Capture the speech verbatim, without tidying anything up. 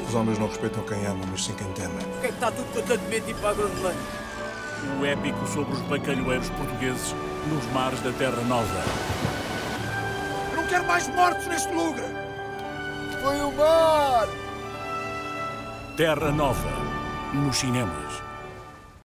Os homens não respeitam quem amam, mas sim quem temem. Por que é que está tudo com tanto medo de ir para a Groenlândia? O épico sobre os bacalhoeiros portugueses nos mares da Terra Nova. Eu não quero mais mortos neste lugar! Foi o mar! Terra Nova, nos cinemas.